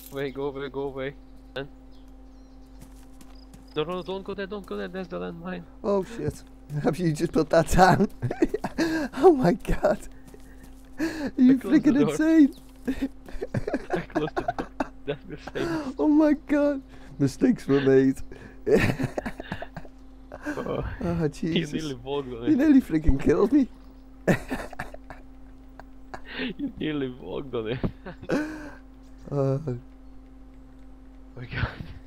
Wait, go away, go away. And no, no, don't go there, don't go there. There's the landmine. Oh shit. Have you just put that down? Oh my god. You closed the freaking door. insane. I closed the door. That's the same. Oh my god. Mistakes were made. Oh, Oh you Jesus. nearly walked on You it. nearly freaking killed me. You nearly walked on it. Uh, Oh my god.